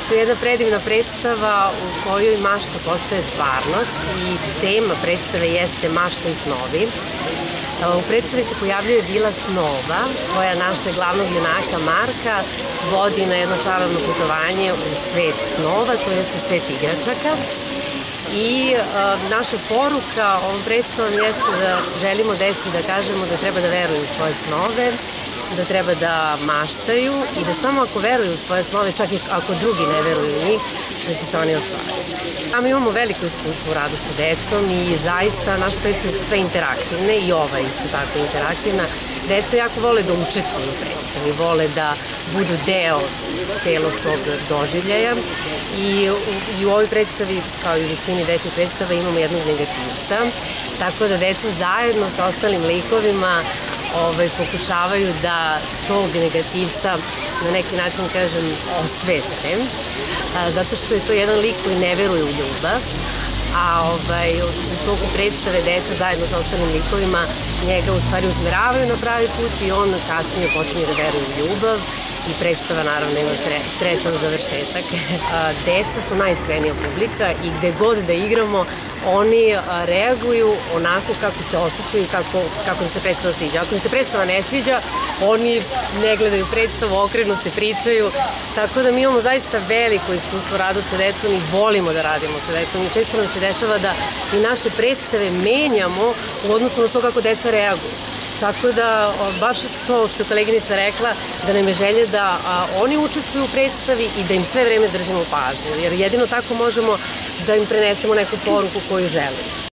To je jedna predivna predstava u kojoj mašta postaje stvarnost i tema predstave jeste mašta i snovi. U predstavi se pojavljuje vila snova koja naše glavnog junaka Marka vodi na jedno čarobno putovanje u svet snova, to jeste svet igračaka. I naša poruka ovom predstavom jeste da želimo deci da kažemo da treba da veruju u svoje snove, da treba da maštaju i da samo ako veruju u svoje snove, čak i ako drugi ne veruju u njih, da će se oni ostvariti. Mi imamo veliko iskustvo u radu sa decom i zaista naše predstave su sve interaktivne i ova je isto tako interaktivna. Deca jako vole da učestvuju u predstavi, vole da budu deo celog tog doživljaja i u ovoj predstavi, kao i u većini dečjih predstava, imamo jednog negativca, tako da deca zajedno sa ostalim likovima pokušavaju da tog negativca na neki način, kažem, osveste, zato što je to jedan lik koji ne veruje u ljubav, a u toku predstave deca zajedno sa ostalim likovima njega u stvari usmeravaju na pravi put i on kasnije počinje da veruje u ljubav i predstava naravno ima sretan završetak. Deca su najiskrenija publika i gde god da igramo oni reaguju onako kako se osjećaju i kako im se predstava sviđa. Ako im se predstava ne sviđa, oni ne gledaju predstavu, okrenu se, pričaju, tako da mi imamo zaista veliko iskustvo rada sa decom i volimo da radimo sa decom i često nam se dešava da i naše predstave menjamo u odnosu na to kako deca reaguju. Tako da, baš to što je koleginica rekla, da nam je želja da oni učestvuju u predstavi i da im sve vreme držimo pažnju, jer jedino tako možemo da im prenesemo neku poruku koju želimo.